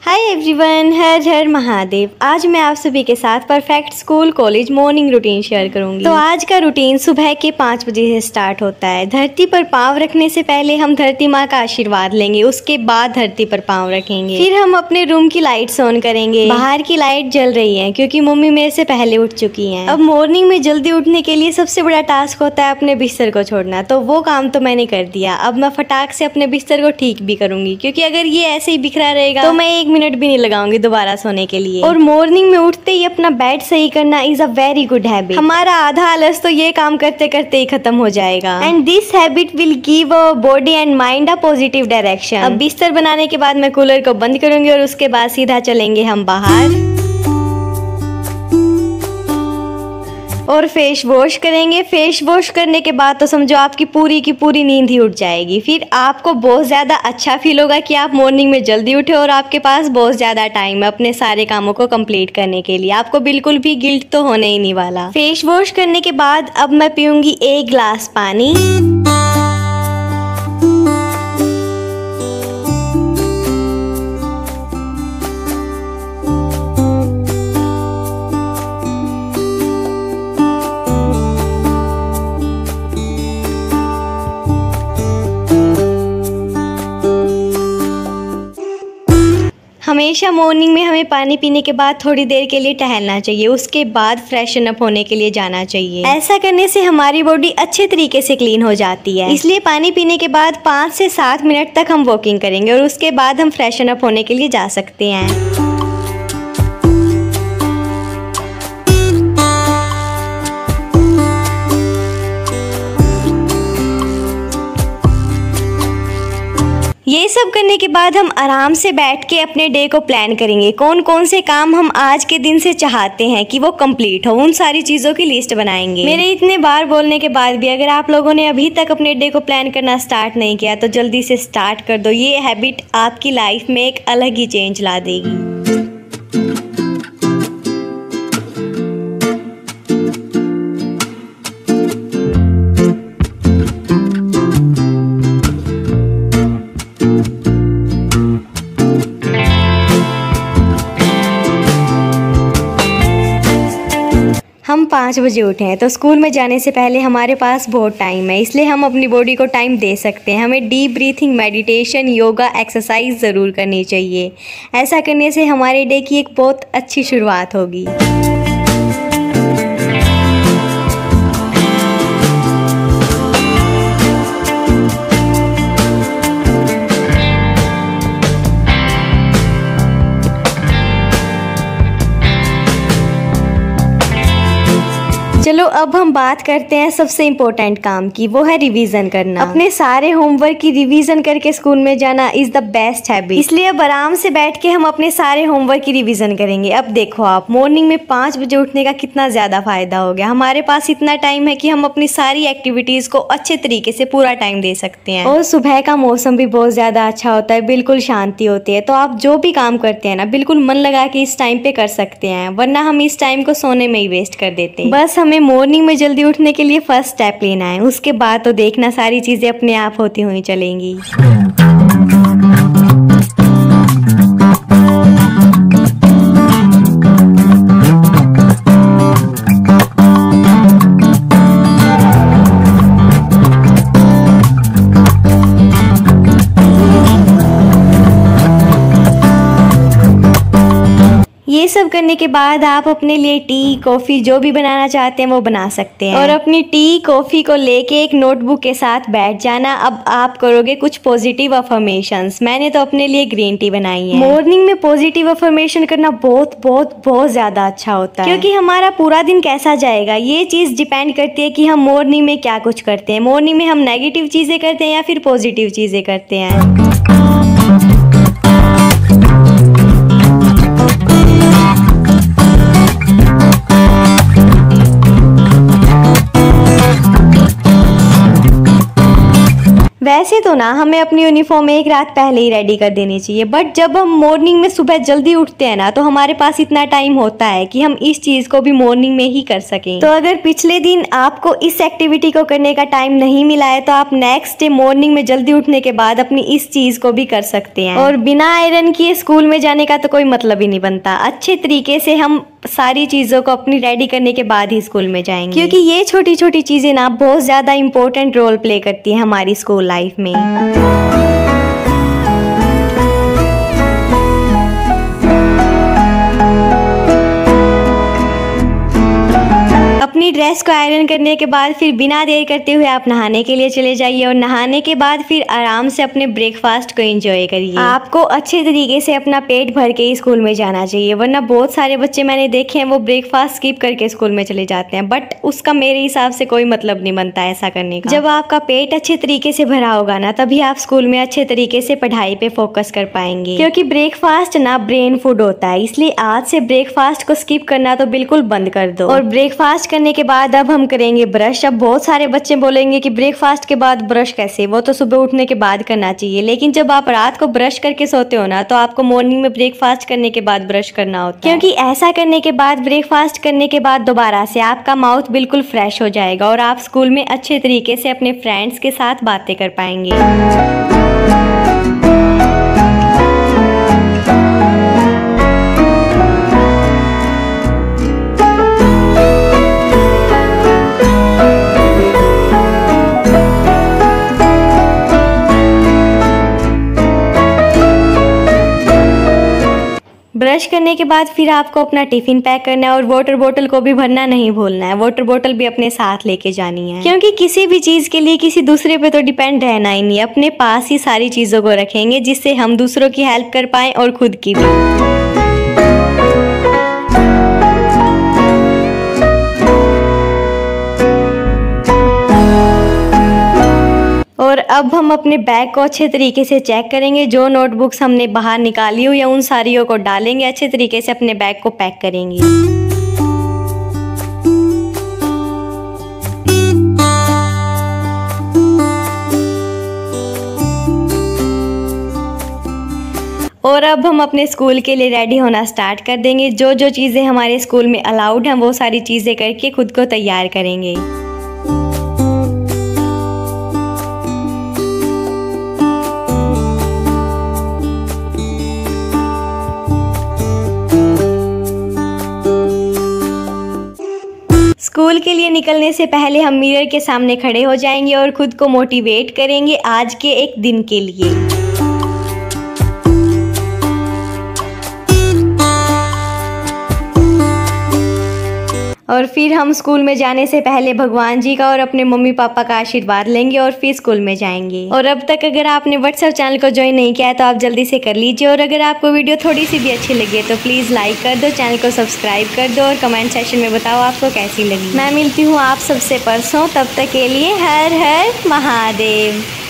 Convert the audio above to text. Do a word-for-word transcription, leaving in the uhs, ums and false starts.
Hi everyone, हर हर महादेव। आज मैं आप सभी के साथ perfect school college morning routine share करूंगी। तो आज का रूटीन सुबह के पाँच बजे से स्टार्ट होता है। धरती पर पाँव रखने से पहले हम धरती माँ का आशीर्वाद लेंगे, उसके बाद धरती पर पाँव रखेंगे। फिर हम अपने रूम की लाइट्स ऑन करेंगे। बाहर की लाइट जल रही है क्योंकि मम्मी मेरे से पहले उठ चुकी है। अब मॉर्निंग में जल्दी उठने के लिए सबसे बड़ा टास्क होता है अपने बिस्तर को छोड़ना, तो वो काम तो मैंने कर दिया। अब मैं फटाक से अपने बिस्तर को ठीक भी करूंगी, क्योंकि अगर ये ऐसे ही बिखरा रहेगा तो मैं एक मिनट भी नहीं लगाऊंगी दोबारा सोने के लिए। और मॉर्निंग में उठते ही अपना बेड सही करना is a very good habit. हमारा आधा आलस तो ये काम करते करते ही खत्म हो जाएगा। And this habit will give our body and mind a positive direction. अब बिस्तर बनाने के बाद मैं कूलर को बंद करूंगी और उसके बाद सीधा चलेंगे हम बाहर और फेस वॉश करेंगे। फेस वॉश करने के बाद तो समझो आपकी पूरी की पूरी नींद ही उठ जाएगी। फिर आपको बहुत ज़्यादा अच्छा फील होगा कि आप मॉर्निंग में जल्दी उठे और आपके पास बहुत ज़्यादा टाइम है अपने सारे कामों को कंप्लीट करने के लिए। आपको बिल्कुल भी गिल्ट तो होने ही नहीं वाला। फेस वॉश करने के बाद अब मैं पीऊँगी एक गिलास पानी। हमेशा मॉर्निंग में हमें पानी पीने के बाद थोड़ी देर के लिए टहलना चाहिए, उसके बाद फ्रेशन अप होने के लिए जाना चाहिए। ऐसा करने से हमारी बॉडी अच्छे तरीके से क्लीन हो जाती है। इसलिए पानी पीने के बाद पाँच से सात मिनट तक हम वॉकिंग करेंगे और उसके बाद हम फ्रेशन अप होने के लिए जा सकते हैं। ये सब करने के बाद हम आराम से बैठ के अपने डे को प्लान करेंगे। कौन कौन से काम हम आज के दिन से चाहते हैं कि वो कंप्लीट हो, उन सारी चीज़ों की लिस्ट बनाएंगे। मेरे इतने बार बोलने के बाद भी अगर आप लोगों ने अभी तक अपने डे को प्लान करना स्टार्ट नहीं किया तो जल्दी से स्टार्ट कर दो। ये हैबिट आपकी लाइफ में एक अलग ही चेंज ला देगी। हम पाँच बजे उठे हैं तो स्कूल में जाने से पहले हमारे पास बहुत टाइम है, इसलिए हम अपनी बॉडी को टाइम दे सकते हैं। हमें deep breathing, meditation, yoga, exercise ज़रूर करनी चाहिए। ऐसा करने से हमारे डे की एक बहुत अच्छी शुरुआत होगी। चलो अब हम बात करते हैं सबसे इम्पोर्टेंट काम की, वो है रिवीजन करना। अपने सारे होमवर्क की रिवीजन करके स्कूल में जाना इज द बेस्ट हैबिट। इसलिए अब आराम से बैठ के हम अपने सारे होमवर्क की रिवीजन करेंगे। अब देखो आप, मॉर्निंग में पाँच बजे उठने का कितना ज़्यादा फायदा हो गया। हमारे पास इतना टाइम है कि हम अपनी सारी एक्टिविटीज़ को अच्छे तरीके से पूरा टाइम दे सकते हैं। और सुबह का मौसम भी बहुत ज़्यादा अच्छा होता है, बिल्कुल शांति होती है। तो आप जो भी काम करते हैं ना, बिल्कुल मन लगा के इस टाइम पे कर सकते हैं, वरना हम इस टाइम को सोने में ही वेस्ट कर देते हैं। बस हमें मॉर्निंग में जल्दी उठने के लिए फर्स्ट स्टेप लेना है, उसके बाद तो देखना सारी चीजें अपने आप होती हुई चलेंगी। ये सब करने के बाद आप अपने लिए टी, कॉफ़ी जो भी बनाना चाहते हैं वो बना सकते हैं। और अपनी टी, कॉफ़ी को लेके एक नोटबुक के साथ बैठ जाना। अब आप करोगे कुछ पॉजिटिव अफर्मेशंस। मैंने तो अपने लिए ग्रीन टी बनाई है। मॉर्निंग में पॉजिटिव अफर्मेशन करना बहुत बहुत बहुत ज़्यादा अच्छा होता है, क्योंकि हमारा पूरा दिन कैसा जाएगा ये चीज़ डिपेंड करती है कि हम मॉर्निंग में क्या कुछ करते हैं। मॉर्निंग में हम नेगेटिव चीज़ें करते हैं या फिर पॉजिटिव चीज़ें करते हैं। वैसे वैसे तो ना हमें अपनी यूनिफॉर्म एक रात पहले ही रेडी कर देनी चाहिए, बट जब हम मॉर्निंग में सुबह जल्दी उठते हैं ना तो हमारे पास इतना टाइम होता है कि हम इस चीज को भी मॉर्निंग में ही कर सकें। तो अगर पिछले दिन आपको इस एक्टिविटी को करने का टाइम नहीं मिला है तो आप नेक्स्ट डे मॉर्निंग में जल्दी उठने के बाद अपनी इस चीज को भी कर सकते हैं। और बिना आयरन किए स्कूल में जाने का तो कोई मतलब ही नहीं बनता। अच्छे तरीके से हम सारी चीजों को अपनी रेडी करने के बाद ही स्कूल में जाएंगे, क्योंकि ये छोटी छोटी चीजें ना बहुत ज्यादा इंपॉर्टेंट रोल प्ले करती है हमारी स्कूल लाइफ में। अपनी ड्रेस को आयरन करने के बाद फिर बिना देर करते हुए आप नहाने के लिए चले जाइए और नहाने के बाद फिर आराम से अपने ब्रेकफास्ट को एंजॉय करिए। आपको अच्छे तरीके से अपना पेट भर के ही स्कूल में जाना चाहिए, वरना बहुत सारे बच्चे मैंने देखे हैं वो ब्रेकफास्ट स्किप करके स्कूल में चले जाते हैं, बट उसका मेरे हिसाब से कोई मतलब नहीं बनता ऐसा करने का। जब आपका पेट अच्छे तरीके से भरा होगा ना तभी आप स्कूल में अच्छे तरीके से पढ़ाई पे फोकस कर पाएंगे, क्योंकि ब्रेकफास्ट ना ब्रेन फूड होता है। इसलिए आज से ब्रेकफास्ट को स्किप करना तो बिल्कुल बंद कर दो। और ब्रेकफास्ट करने के बाद अब हम करेंगे ब्रश। अब बहुत सारे बच्चे बोलेंगे कि ब्रेकफास्ट के बाद ब्रश कैसे, वो तो सुबह उठने के बाद करना चाहिए। लेकिन जब आप रात को ब्रश करके सोते हो ना तो आपको मॉर्निंग में ब्रेकफास्ट करने के बाद ब्रश करना होता है, क्योंकि ऐसा करने के बाद ब्रेकफास्ट करने के बाद दोबारा से आपका माउथ बिल्कुल फ्रेश हो जाएगा और आप स्कूल में अच्छे तरीके से अपने फ्रेंड्स के साथ बातें कर पाएंगे। ब्रश करने के बाद फिर आपको अपना टिफिन पैक करना है और वाटर बोतल को भी भरना नहीं भूलना है। वाटर बोतल भी अपने साथ लेके जानी है, क्योंकि किसी भी चीज के लिए किसी दूसरे पे तो डिपेंड रहना ही नहीं है। अपने पास ही सारी चीजों को रखेंगे जिससे हम दूसरों की हेल्प कर पाएं और खुद की भी। और अब हम अपने बैग को अच्छे तरीके से चेक करेंगे। जो नोटबुक्स हमने बाहर निकाली हुई या उन सारियों को डालेंगे, अच्छे तरीके से अपने बैग को पैक करेंगे। और अब हम अपने स्कूल के लिए रेडी होना स्टार्ट कर देंगे। जो जो चीज़ें हमारे स्कूल में अलाउड हैं वो सारी चीज़ें करके खुद को तैयार करेंगे। स्कूल के लिए निकलने से पहले हम मिरर के सामने खड़े हो जाएंगे और खुद को मोटिवेट करेंगे आज के एक दिन के लिए। और फिर हम स्कूल में जाने से पहले भगवान जी का और अपने मम्मी पापा का आशीर्वाद लेंगे और फिर स्कूल में जाएंगे। और अब तक अगर आपने व्हाट्सएप चैनल को ज्वाइन नहीं किया है तो आप जल्दी से कर लीजिए। और अगर आपको वीडियो थोड़ी सी भी अच्छी लगी है तो प्लीज़ लाइक कर दो, चैनल को सब्सक्राइब कर दो और कमेंट सेक्शन में बताओ आपको कैसी लगी। मैं मिलती हूँ आप सबसे परसों, तब तक के लिए हर हर महादेव।